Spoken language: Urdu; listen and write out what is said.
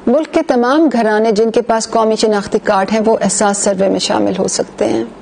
ملک کے تمام گھرانے جن کے پاس قومی شناختی کارڈ ہیں وہ احساس سروے میں شامل ہو سکتے ہیں۔